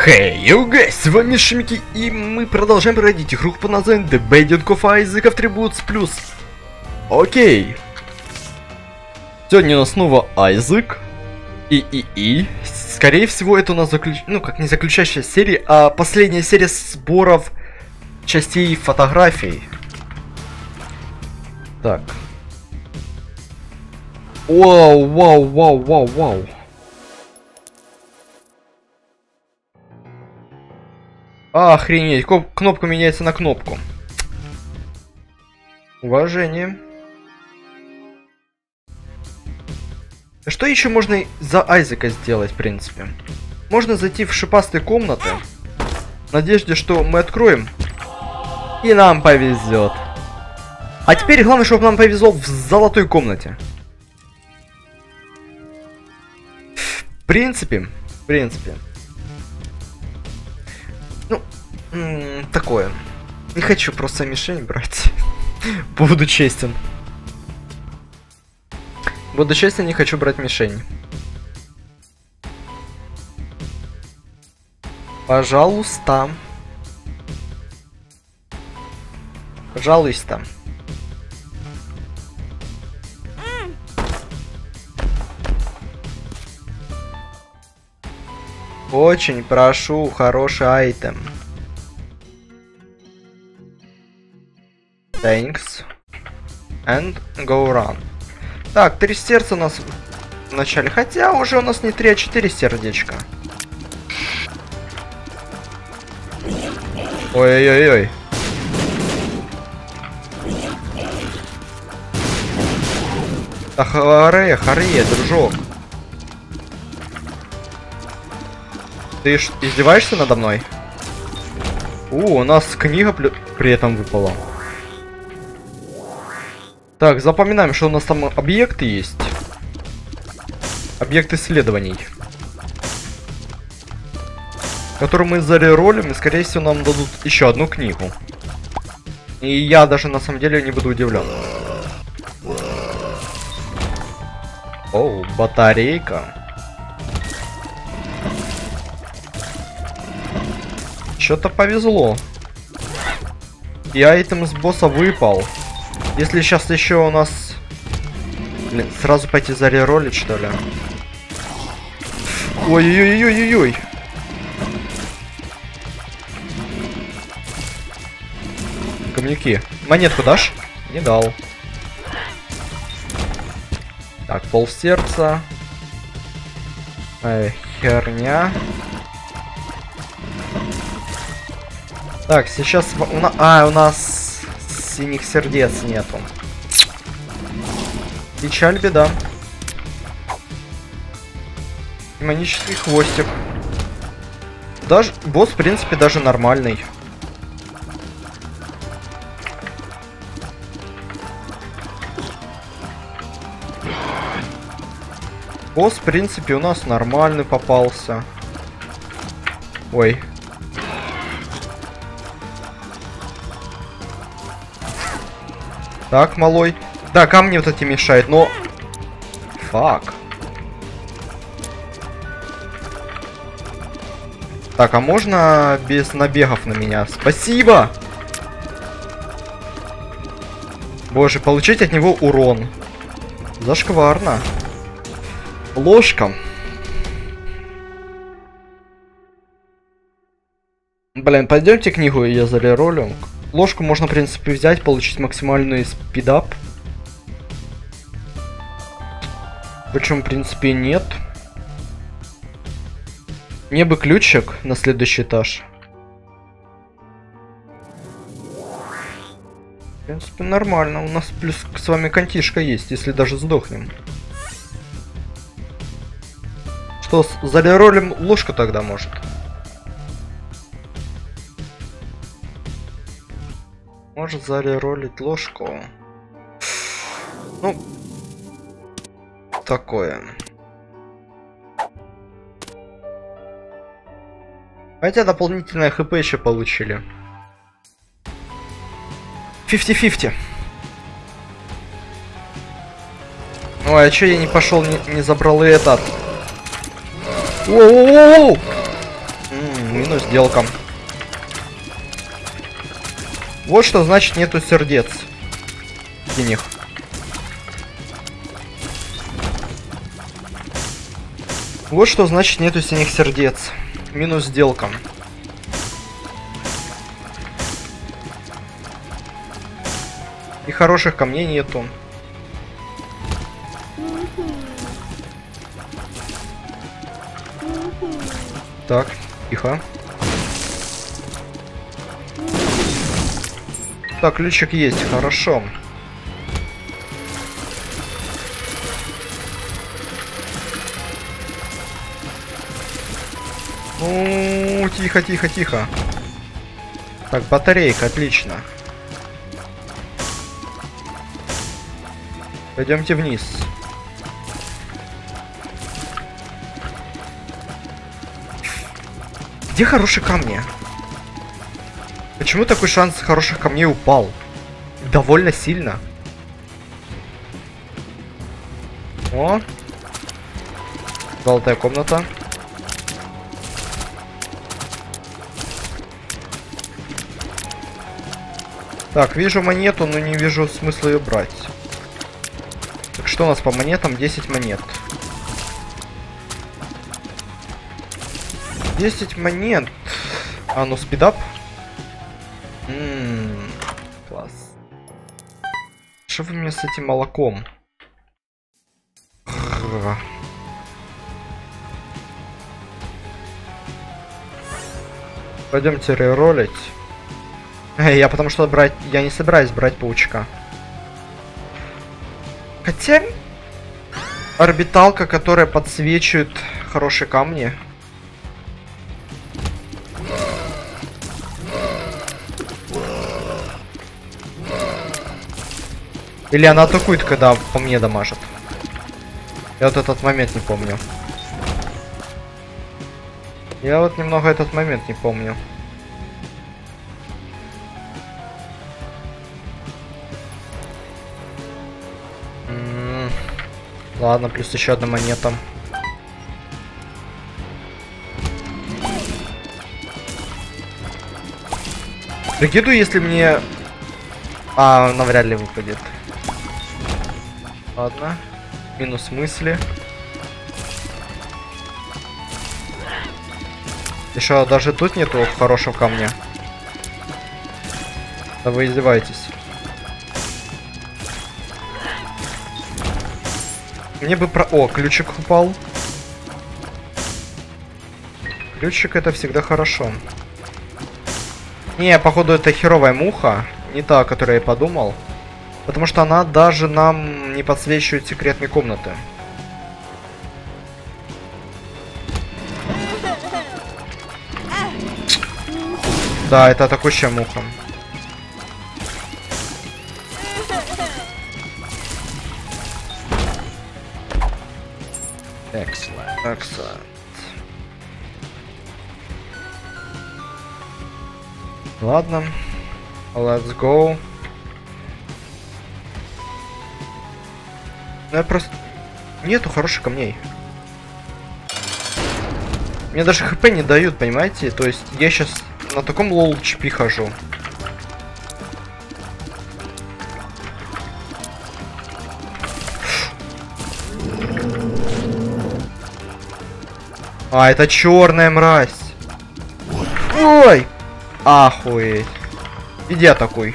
Hey, you guys, с вами Шимики, и мы продолжаем пройти игру под названием The Binding of Isaac Attributes Plus. Окей. Сегодня у нас снова Айзек. И. Скорее всего, это у нас не заключающая серия, а последняя серия сборов частей фотографий. Так. Вау. Охренеть, кнопка меняется на кнопку. Уважение. Что еще можно за Айзека сделать, в принципе? Можно зайти в шипастые комнаты, в надежде, что мы откроем, и нам повезет. А теперь главное, чтобы нам повезло в золотой комнате. В принципе. Ну, такое. Не хочу просто мишень брать. Буду честен. Не хочу брать мишень. Пожалуйста. Очень прошу, хороший айтем. Thanks. And go run. Так, 3 сердца у нас в начале. Хотя уже у нас не 3, а 4 сердечка. Ой-ой-ой. Да харе, дружок. Ты издеваешься надо мной? У нас книга при этом выпала. Так, запоминаем, что у нас там объекты есть. Объект исследований. Который мы зареролим, и скорее всего нам дадут еще одну книгу. И я даже на самом деле не буду удивлен. О, батарейка. Что-то повезло. И айтем с босса выпал. Если сейчас еще у нас... Блин, сразу пойти зареролить, что ли? Ой-ой-ой-ой-ой-ой. Камняки. Монетку дашь? Не дал. Так, полсердца. Херня. Так, сейчас... у нас синих сердец нету. Печаль, беда. Демонический хвостик. Даже... босс, в принципе, даже нормальный. Босс, в принципе, у нас нормальный попался. Ой. Так, малой. Да, камни вот эти мешают, но... Фак. Так, а можно без набегов на меня? Спасибо! Боже, получить от него урон. Зашкварно. Ложка. Блин, пойдемте книгу, я зареролю. Ложку можно, в принципе, взять, получить максимальный спидап. Почему, в принципе, нет. Мне бы ключик на следующий этаж. В принципе, нормально. У нас плюс с вами контишка есть, если даже сдохнем. Что, зареролим ложку тогда, может? Может зареролить ложку. Ну, такое. Хотя дополнительное хп еще получили. 50-50. Ой, а че я не пошел, не забрал и этот? Воу-воу-воу! минус сделка. Вот что значит нету сердец синих. Вот что значит нету синих сердец. Минус сделка. И хороших камней нету. Так, тихо. Так, ключик есть, хорошо. Ну, тихо, тихо, тихо. Так, батарейка, отлично. Пойдемте вниз. Где хорошие камни? Почему такой шанс хороших камней упал? Довольно сильно. О! Золотая комната. Так, вижу монету, но не вижу смысла ее брать. Так, что у нас по монетам? 10 монет. 10 монет. А, ну спидап. Класс. Что вы мне с этим молоком? Пойдемте реролить. Я потому что брать... Я не собираюсь брать паучка. Хотя... Орбиталка, которая подсвечивает хорошие камни. Или она атакует, когда по мне дамажит. Я вот этот момент не помню. Я вот немного этот момент не помню. Ладно, плюс еще одна монета. Прикиду, если мне... А, навряд ли выпадет. Ладно. Минус мысли. Еще даже тут нету хорошего камня. Да вы издеваетесь. Мне бы про... О, ключик упал. Ключик это всегда хорошо. Не, походу это херовая муха. Не та, о которой я подумал. Потому что она даже нам не подсвечивает секретные комнаты. Да, это атакующая муха. Excellent. Ладно. Let's go. Ну, я просто... Нету хороших камней. Мне даже хп не дают, понимаете? То есть я сейчас на таком лол HP хожу. А, это черная мразь. Ой! Охуеть. Иди атакуй.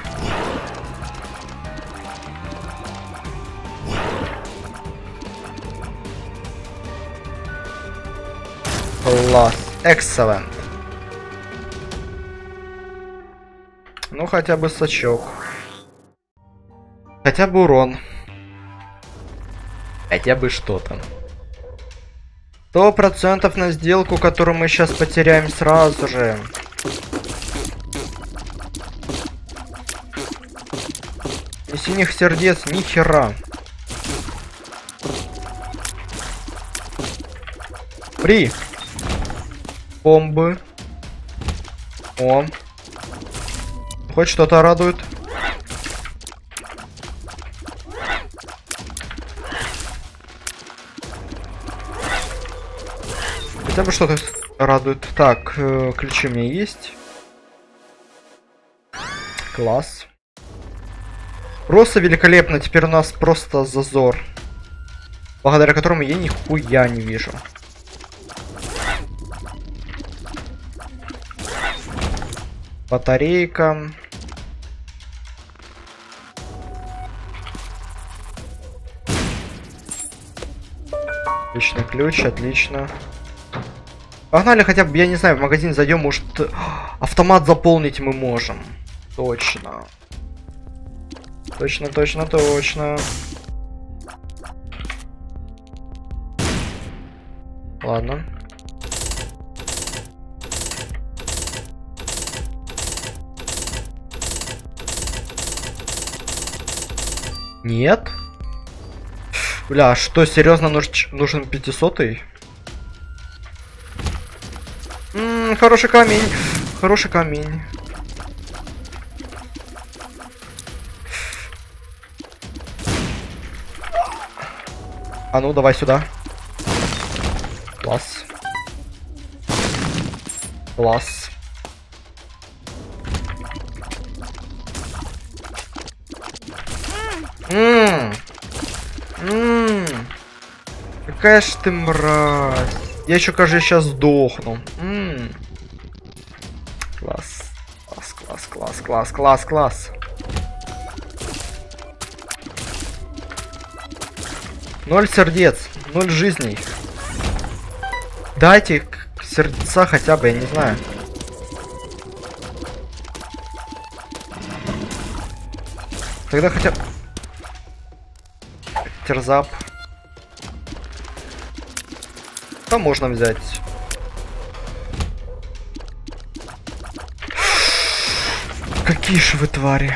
Класс. Excellent. Ну, хотя бы сачок. Хотя бы урон. Хотя бы что-то. 100% на сделку, которую мы сейчас потеряем сразу же. Ни синих сердец, ни хера. При. Бомбы. О. Хоть что-то радует. Хотя бы что-то радует. Так, ключи у меня есть. Класс. Просто великолепно. Теперь у нас просто зазор, благодаря которому я нихуя не вижу. Батарейка. Отличный ключ, отлично. Погнали хотя бы, я не знаю, в магазин зайдем, может автомат заполнить мы можем. Точно. Точно, точно, точно. Ладно. Нет. Бля, что, серьезно нужен 500-й? Хороший камень. Хороший камень. А ну, давай сюда. Класс. Класс. Какая ж ты мразь. Я еще, кажется, сейчас сдохну. Класс. Класс, класс, класс, класс, класс, класс. 0 сердец, 0 жизней. Дайте сердца хотя бы, я не знаю. Тогда хотя бы... Терзап. Там можно взять. Какие же вы твари.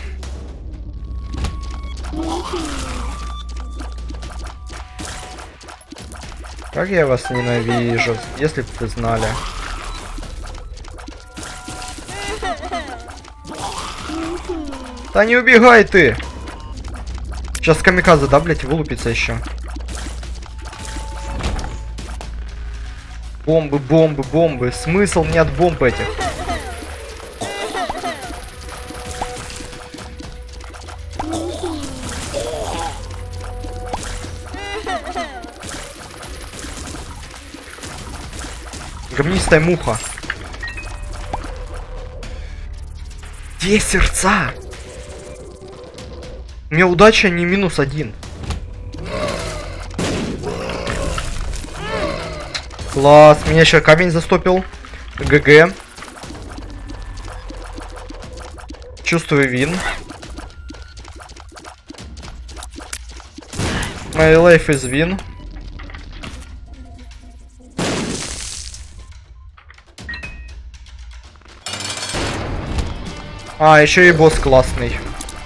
Как я вас ненавижу, если бы вы знали. Да не убегай ты! Сейчас камикадзе, да, блять, вылупится еще. Бомбы, бомбы, бомбы. Смысл мне от бомб этих. Говнистая муха. Где сердца? У меня удача не -1. Класс, меня еще камень застопил. ГГ. Чувствую вин. My life is win. А, еще и босс классный.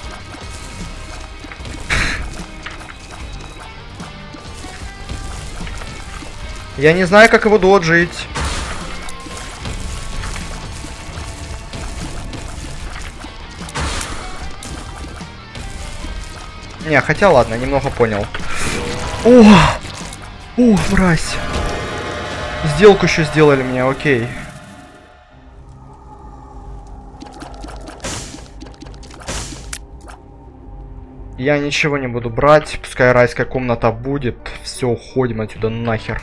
Я не знаю, как его доджить. Не, хотя ладно, немного понял. О, мразь. Сделку еще сделали мне, окей. Я ничего не буду брать, пускай райская комната будет. Все, уходим отсюда нахер.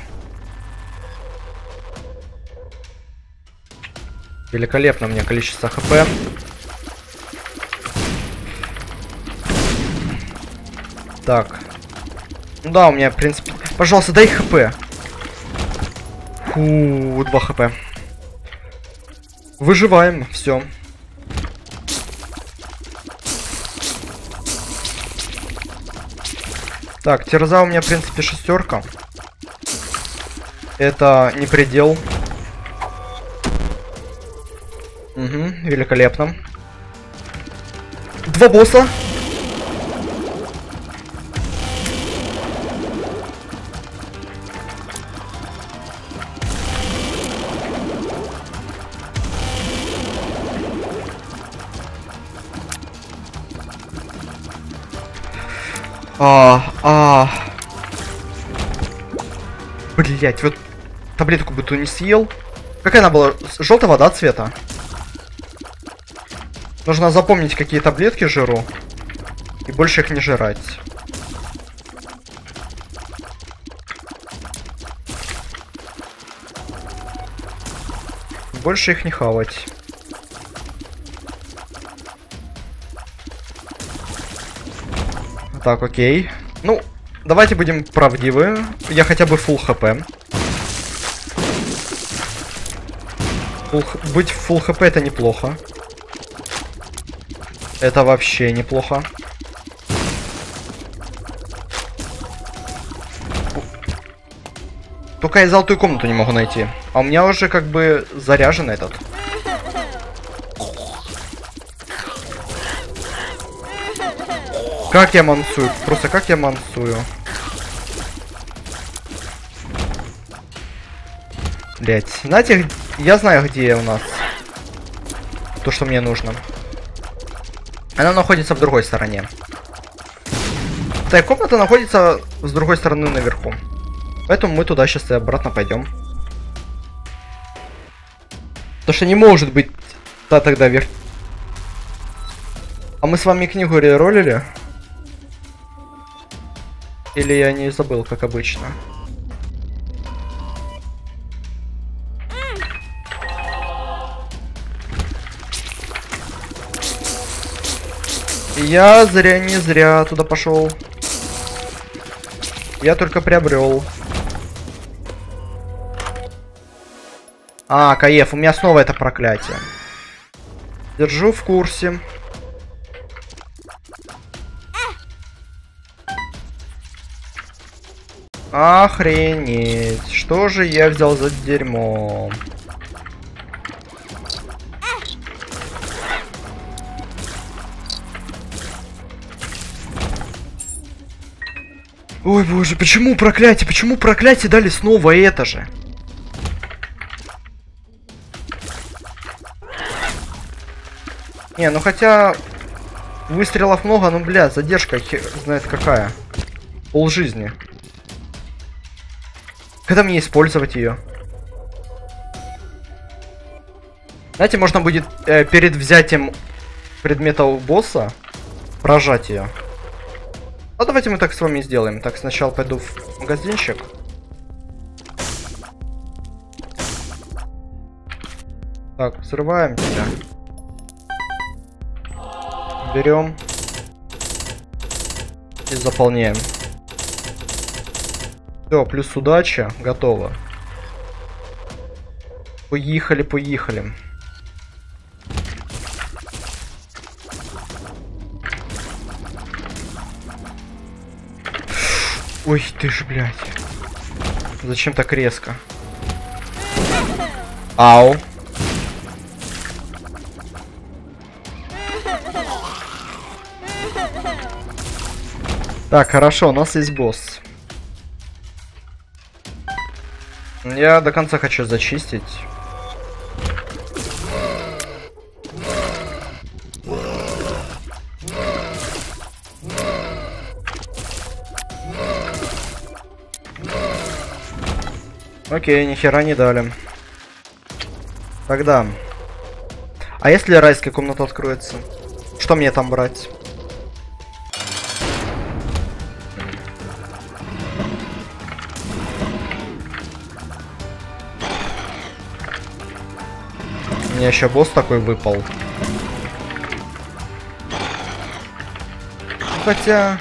Великолепно у меня количество хп. Так. Ну да, у меня, в принципе... Пожалуйста, дай хп. Фу, 2 хп. Выживаем, все. Так, терза у меня, в принципе, 6. Это не предел. Угу, великолепно. 2 босса. Блять, вот таблетку бы то не съел. Как она была? Желтая вода цвета. Нужно запомнить, какие таблетки жру. И больше их не жрать. Больше их не хавать. Так, окей. Ну, давайте будем правдивы. Я хотя бы full хп. Быть full хп это неплохо. Это вообще неплохо. Только я золотую комнату не могу найти. А у меня уже как бы заряжен этот. Как я мансую? Просто как я мансую? Блять, знаете, я знаю, где у нас то, что мне нужно. Она находится в другой стороне. Так, комната находится с другой стороны наверху. Поэтому мы туда сейчас и обратно пойдем. Потому что не может быть тогда вверх. А мы с вами книгу реролили? Или я не забыл, как обычно? Я не зря туда пошел. Я только приобрел. А, Каеф, у меня снова это проклятие. Держу в курсе. Охренеть. Что же я взял за дерьмо? Ой, боже, почему проклятие? Почему проклятие дали снова это же? Не, ну хотя выстрелов много, ну бля, задержка хер знает какая. Полжизни. Когда мне использовать ее? Знаете, можно будет перед взятием предмета у босса прожать ее. А давайте мы так с вами сделаем. Так, сначала пойду в магазинчик. Так, взрываем тебя. Берем. И заполняем. Все, плюс удача. Готово. Поехали, поехали. Ой, ты ж, блядь. Зачем так резко? Ау. Так, хорошо, у нас есть босс. Я до конца хочу зачистить. Окей, нихера не дали. Тогда. А если райская комната откроется? Что мне там брать? У меня еще босс такой выпал. Хотя...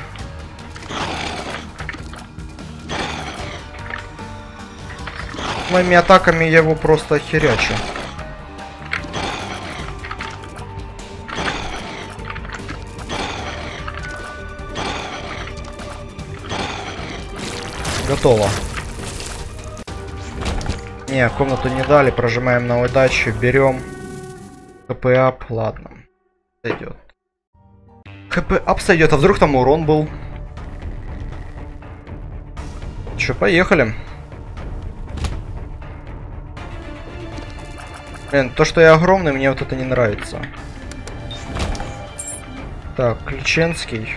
С моими атаками я его просто охерячу. Готово. Не, комнату не дали, прожимаем на удачу, берем. ХП ап, ладно. Сойдет. ХП ап сойдет, а вдруг там урон был? Че, поехали. Блин, то, что я огромный, мне вот это не нравится. Так, Ключенский.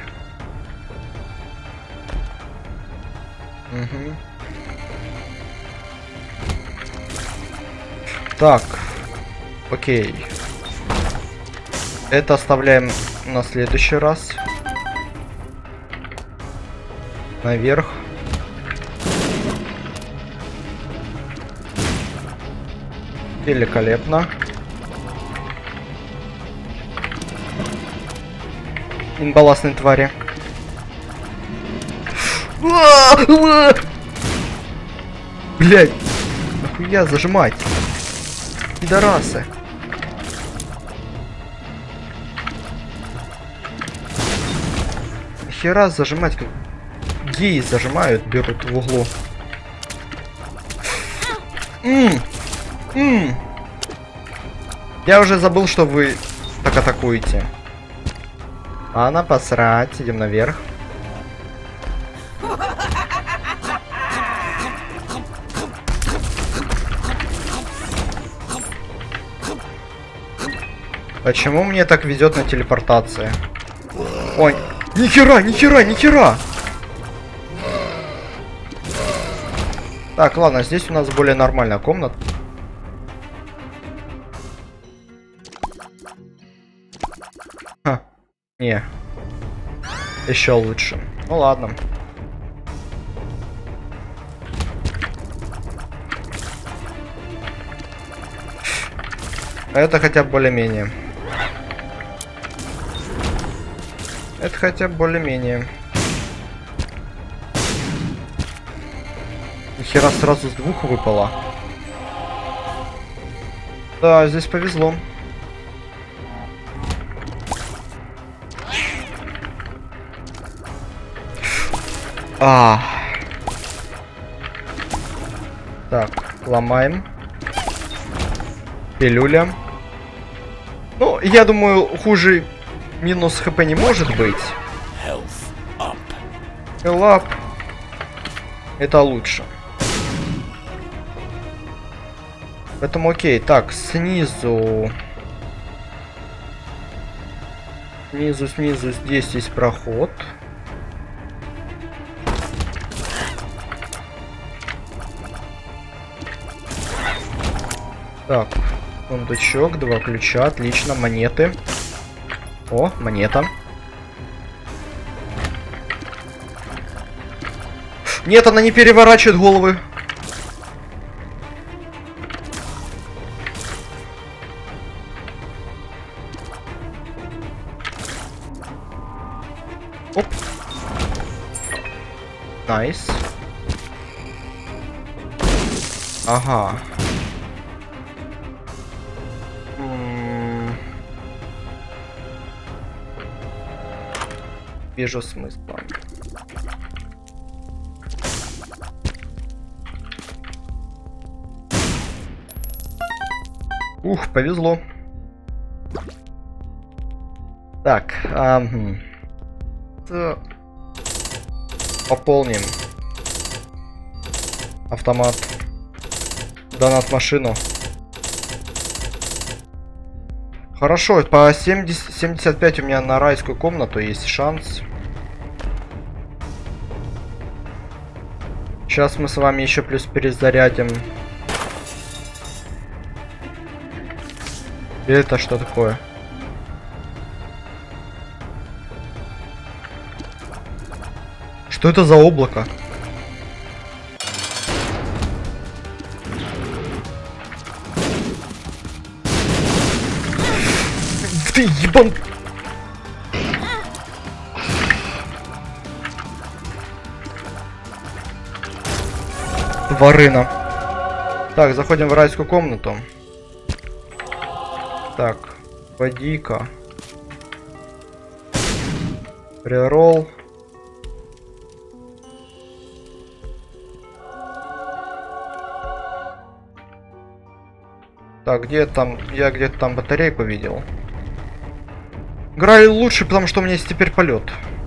Угу. Так. Окей. Это оставляем на следующий раз. Наверх. Великолепно. Инбалластные твари. Блять. Нахуя зажимать? Пидорасы. Нахера зажимать, как геи зажимают, берут в углу. Я уже забыл, что вы так атакуете. Ладно, посрать, идем наверх. Почему мне так везет на телепортации? Ой, нихера, нихера, нихера! Так, ладно, здесь у нас более нормальная комната. Ха, не. Еще лучше. Ну ладно. Это хотя бы более-менее. Это хотя бы более-менее. Нихера сразу с двух выпало. Да, здесь повезло. Так, ломаем. Пилюля. Ну, я думаю, хуже минус хп не может быть. Health up. Это лучше. Поэтому окей. Так, снизу. Снизу здесь есть проход. Так, сундучок, 2 ключа, отлично, монеты. О, монета. Нет, она не переворачивает головы. Оп. Найс. Ага. Вижу смысла. Ух, повезло. Так, пополним автомат, донат машину. Хорошо, по 75 у меня на райскую комнату есть шанс. Сейчас мы с вами еще плюс перезарядим. И это что такое? Что это за облако? Ты ебан... Тварина. Так, заходим в райскую комнату. Так, поди-ка. Реролл. Так, где там? Я где-то там батарейку видел. Играю лучше, потому что у меня есть теперь полет.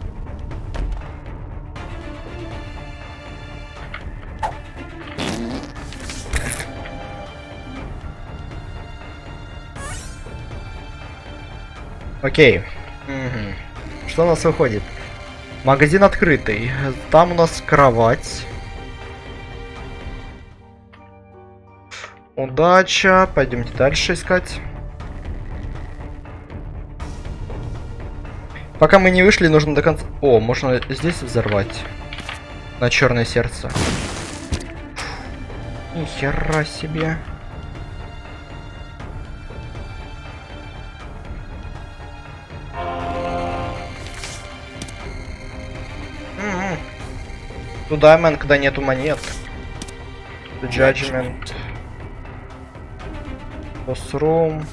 Окей. Угу. Что у нас выходит? Магазин открытый. Там у нас кровать. Удача. Пойдемте дальше искать. Пока мы не вышли, нужно до конца... О, можно здесь взорвать. На черное сердце. Ни хера себе. Туда, мэн, когда нету монет. The Judgment. Boss Room.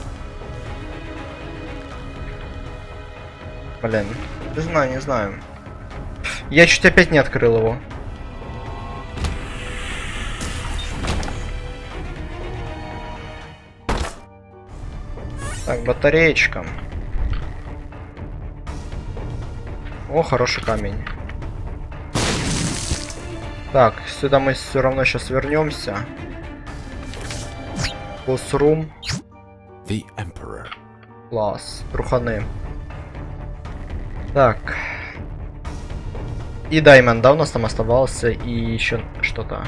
Блин, не знаю, не знаю. Я чуть опять не открыл его. Так, батареечка. О, хороший камень. Так, сюда мы все равно сейчас вернемся. Boss Room. The Emperor. Класс, труханы. Так. И Даймонд, да, у нас там оставался, и еще что-то.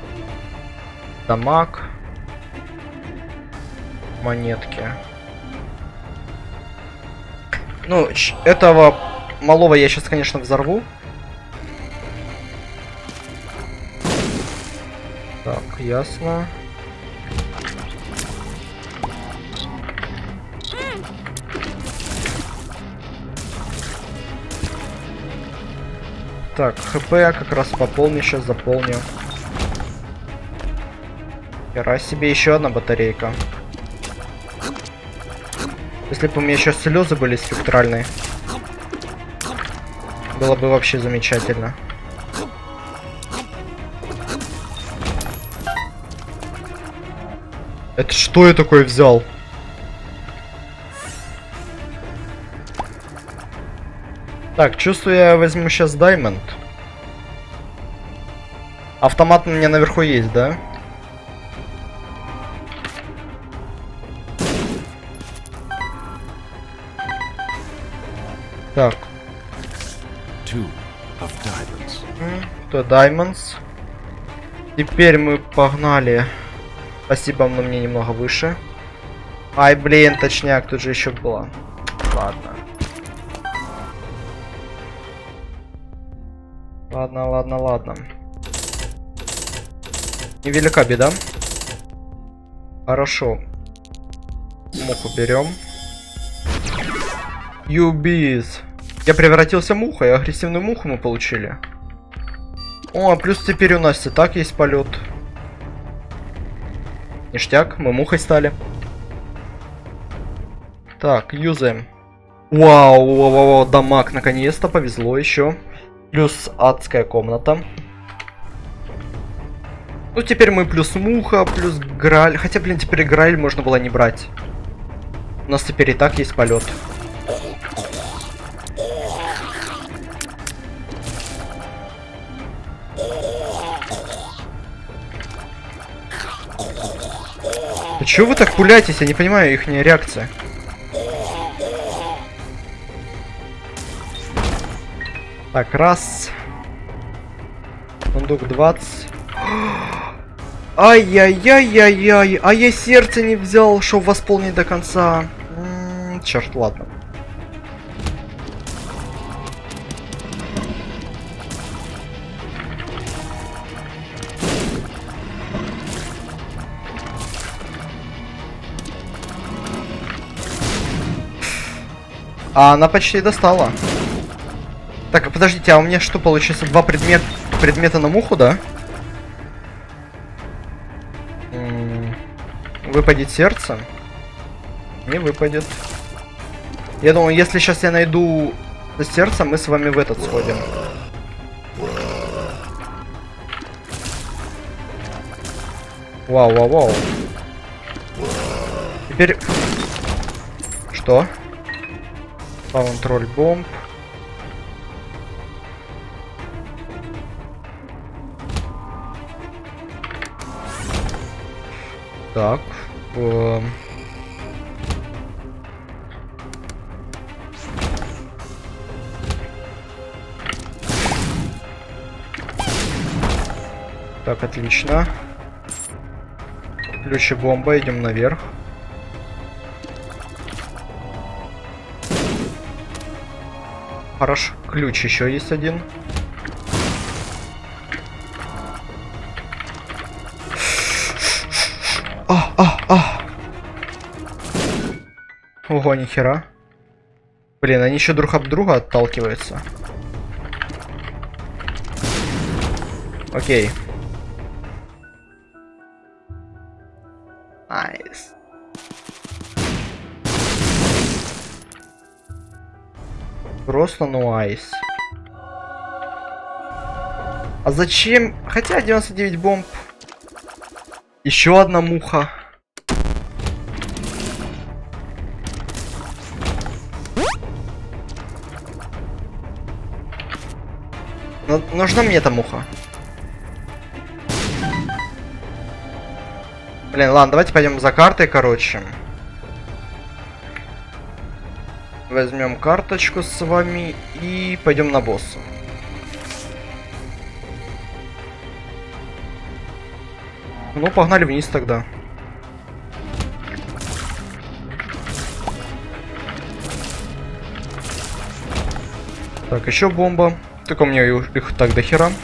Дамаг. Монетки. Ну, этого малого я сейчас, конечно, взорву. Так, ясно. Так, хп я как раз пополню, сейчас заполню. Хера себе, еще одна батарейка. Если бы у меня еще слезы были спектральные, было бы вообще замечательно. Это что я такое взял? Так, чувствую, я возьму сейчас Diamond. Автомат у меня наверху есть, да? Так. То Diamonds. Теперь мы погнали. Спасибо, но мне немного выше. Ай, блин, точняк, тут же еще было. Ладно. Ладно. Невелика беда. Хорошо. Муху берем. Юбиз. Я превратился в муху, и агрессивную муху мы получили. О, плюс теперь у нас и так есть полет. Ништяк, мы мухой стали. Так, юзаем. Вау, дамаг, наконец-то повезло еще. Плюс адская комната. Ну, теперь мы плюс муха, плюс граль. Хотя, блин, теперь граль можно было не брать. У нас теперь и так есть полет. Да чего вы так пуляетесь? Я не понимаю их реакция. Так, раз. Сундук 20. Ай-яй-яй-яй-яй. А я сердце не взял, чтобы восполнить до конца. Черт, ладно. А она почти достала. Так, подождите, а у меня что получится? Два предмета на муху, да? Выпадет сердце? Не выпадет. Я думаю, если сейчас я найду сердце, мы с вами в этот сходим. Вау. Теперь... Что? Контроль бомб. Так. Так, отлично. Ключи, бомба, идем наверх. Хорошо, ключ еще есть один. Ого, нихера. Блин, они еще друг от друга отталкиваются. Окей. Найс. Просто айс. А зачем? Хотя 99 бомб. Еще одна муха. Нужна мне эта муха. Блин, ладно, давайте пойдем за картой, короче. Возьмем карточку с вами и пойдем на босса. Ну, погнали вниз тогда. Так, еще бомба. Только у меня их так до хера.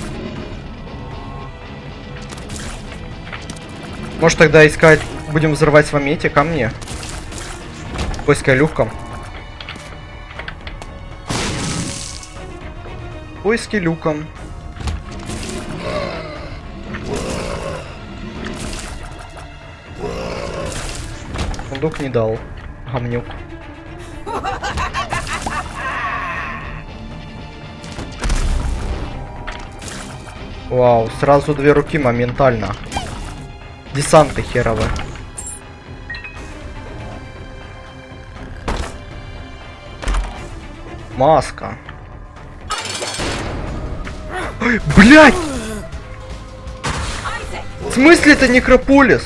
Может тогда искать, будем взрывать с вами эти камни. Поиска люком. Поиски люком. Сундук не дал. Гамнюк. Вау, сразу две руки моментально. Десанты херовые. Маска. Ой, блядь! В смысле это Некрополис?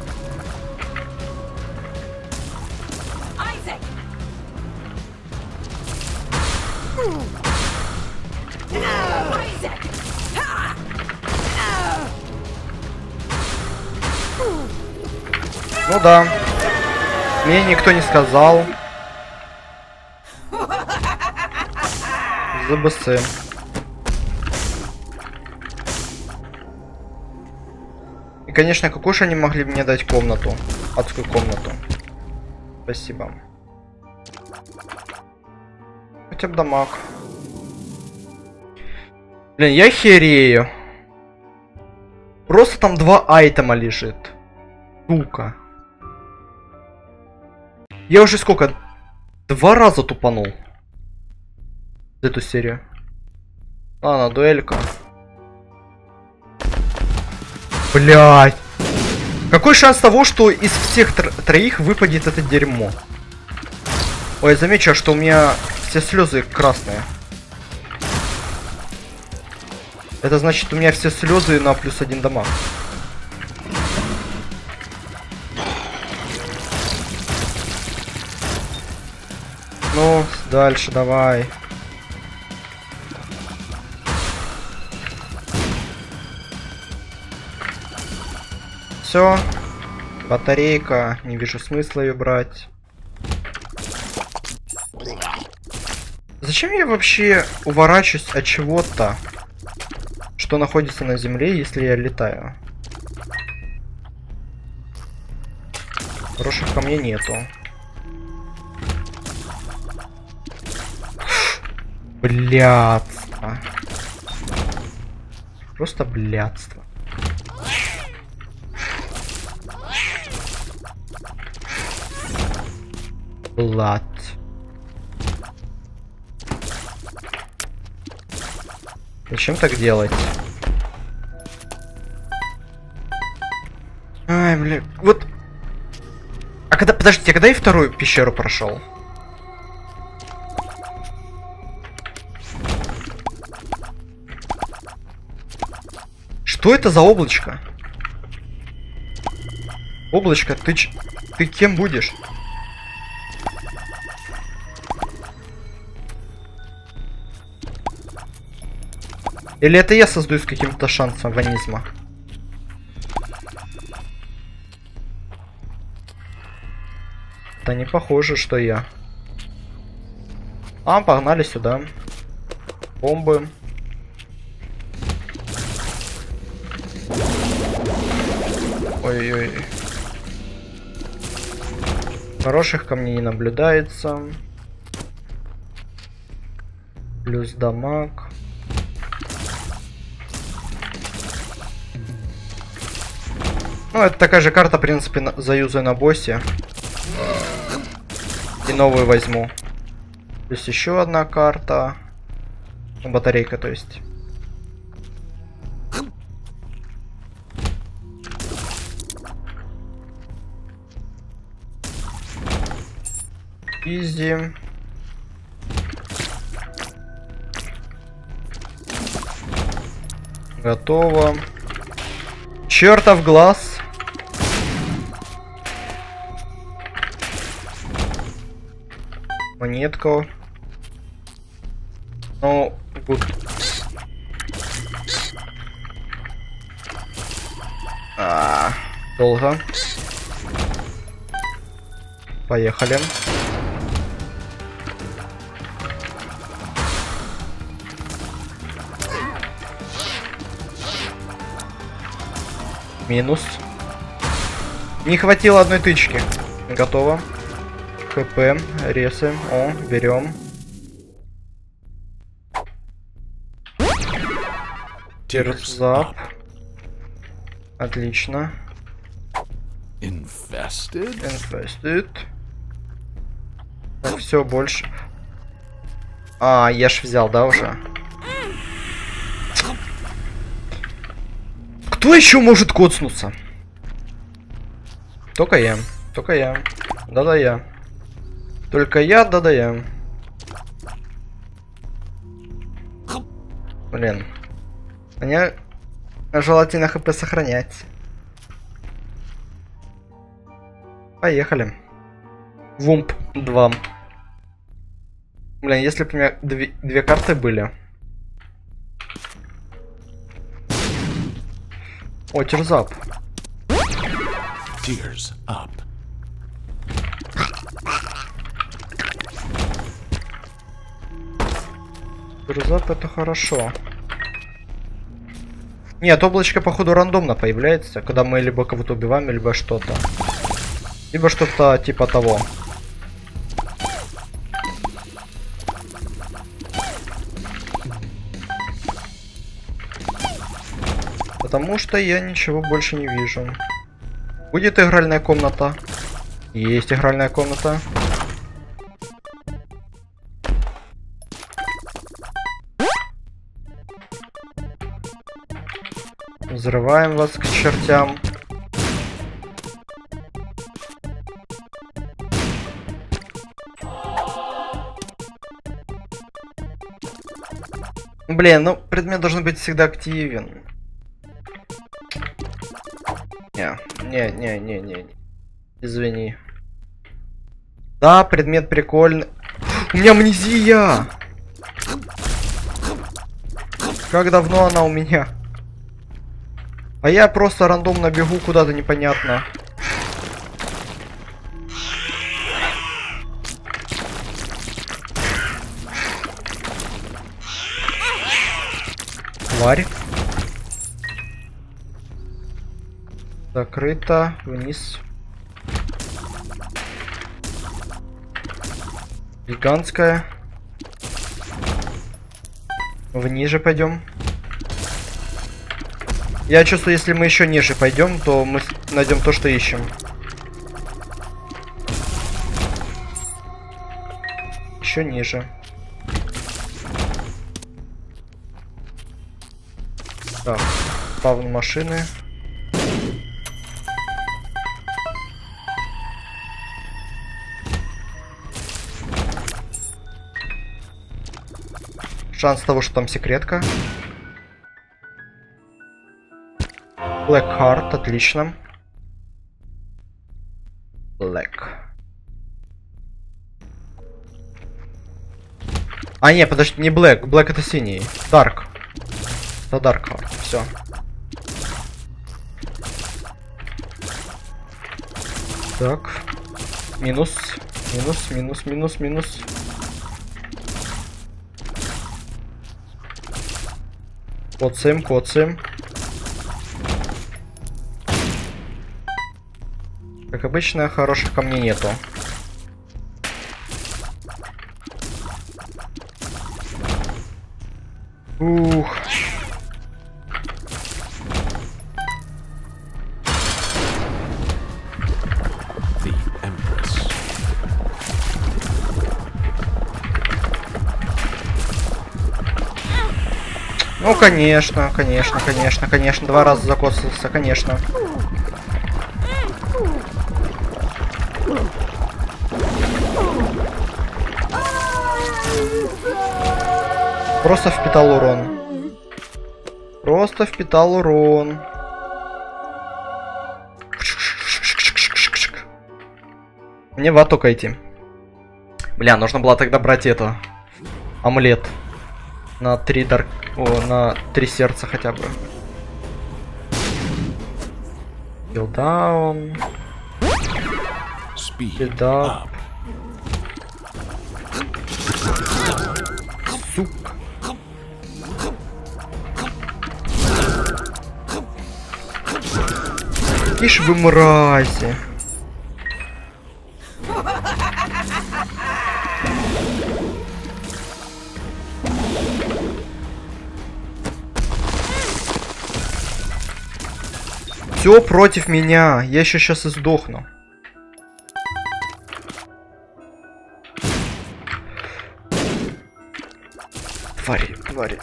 Ну да. Мне никто не сказал. ЗБС. И, конечно, какую же они могли мне дать комнату? Адскую комнату. Спасибо. Хотя бы дамаг. Блин, я херею. Просто там 2 айтема лежит. Сука. Я уже сколько? 2 раза тупанул. Эту серию. Ладно, дуэлька. Блять. Какой шанс того, что из всех троих выпадет это дерьмо? Ой, замечу, что у меня все слезы красные. Это значит, у меня все слезы на +1 дамаг. Ну, дальше давай. Все. Батарейка. Не вижу смысла ее брать. Зачем я вообще уворачиваюсь от чего-то, что находится на земле, если я летаю? Хороших камней нету. Блядство. Просто блядство. Блад. Зачем так делать? Ай, бля. Вот. А когда, подождите, а когда я вторую пещеру прошел? Что это за облачко? Облачко, ты кем будешь? Или это я создаю с каким-то шансом ванизма? Это не похоже, что я. А, погнали сюда. Бомбы. Ой-ой. Хороших камней не наблюдается. Плюс дамаг. Ну, это такая же карта, в принципе, заюзаю на боссе. И новую возьму. Плюс еще одна карта. Батарейка, то есть. Изи. Готово. Чертов глаз. Монетку. Ну, гуд. Долго. Поехали. Минус. Не хватило одной тычки. Готово. ХП, ресы. О, берем. Терзап. Отлично. Infested. Так, все больше. А, я ж взял, да, уже? Кто еще может коцнуться? Только я. Только я. Да-да я. Только я, да-да я. Блин. Мне желательно хп сохранять. Поехали. Вумп 2. Блин, если бы у меня две карты были. О, терзап. Tears up. Терзап это хорошо. Нет, облачко походу рандомно появляется, когда мы либо кого-то убиваем, либо что-то. Либо что-то типа того. Потому что я ничего больше не вижу. Будет игральная комната. Есть игральная комната. Взрываем вас к чертям. Блин, ну предмет должен быть всегда активен. Не. Извини. Да, предмет прикольный. У меня амнезия! Как давно она у меня? А я просто рандомно бегу куда-то непонятно. Тварь. Закрыто. Вниз. Гигантская. Вниже пойдем. Я чувствую, если мы еще ниже пойдем, то мы найдем то, что ищем. Еще ниже. Так, спавн машины. Шанс того, что там секретка. Black Heart, отлично. Black. А, не, подожди, не Black. Black это синий. Dark. Это Dark Heart, все. Так. Минус. Минус, минус, минус, минус. Коцаем, коцаем. Как обычно, хороших камней нету. Ух. The Empress. Ну, конечно, конечно, конечно, конечно. 2 раза закоцался, конечно. Просто впитал урон. Просто впитал урон. Мне в А только идти. Бля, нужно было тогда брать это. Амулет. На 3 дарк... О, на 3 сердца хотя бы. Билдаун. Билдап. Сука. Какие ж вы мрази. Все против меня. Я еще сейчас и сдохну. Твари, твари.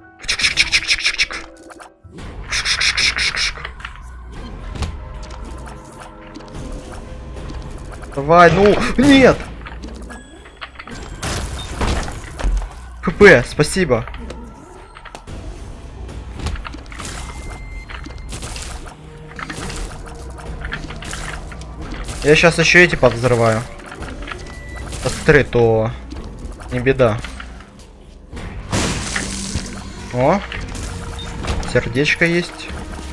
Давай, ну, нет! ХП, спасибо. Я сейчас еще эти подвзрываю. Посмотри, то не беда. О, сердечко есть.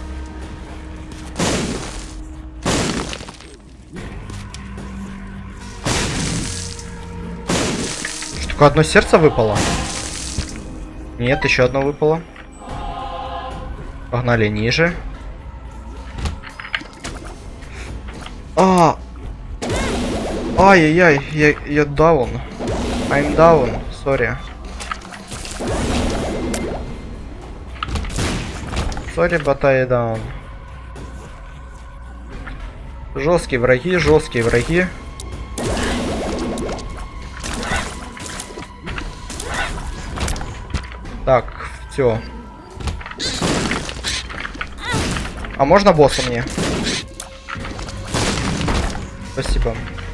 Что, только одно сердце выпало? Нет, еще одно выпало. Погнали ниже. Ай-яй-яй, я даун. I'm down, sorry. Sorry, but I down. Жесткие враги, жесткие враги. Так, все. А можно босса мне? Спасибо.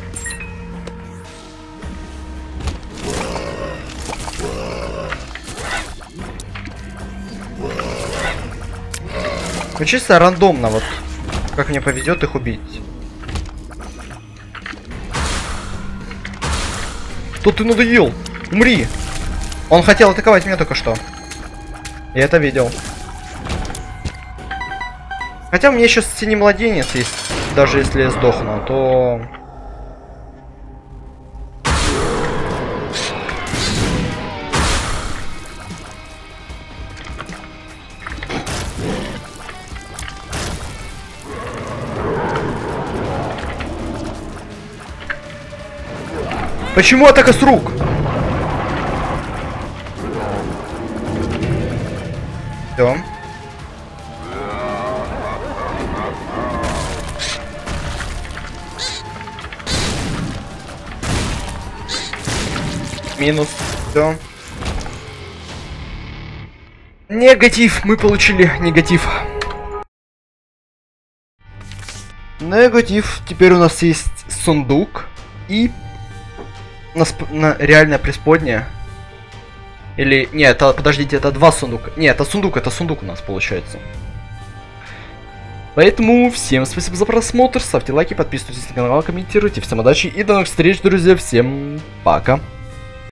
Ну чисто рандомно, вот как мне повезет их убить. Тут ты надоел! Умри! Он хотел атаковать меня только что. Я это видел. Хотя у меня еще синий младенец есть. Даже если я сдохну, то... Почему атака с рук? Все. Минус. Все. Негатив. Мы получили негатив. Негатив. Теперь у нас есть сундук. И... на реальная преисподняя. Или... Нет, это, подождите, это 2 сундука. Нет, это сундук у нас получается. Поэтому всем спасибо за просмотр. Ставьте лайки, подписывайтесь на канал, комментируйте. Всем удачи и до новых встреч, друзья. Всем пока.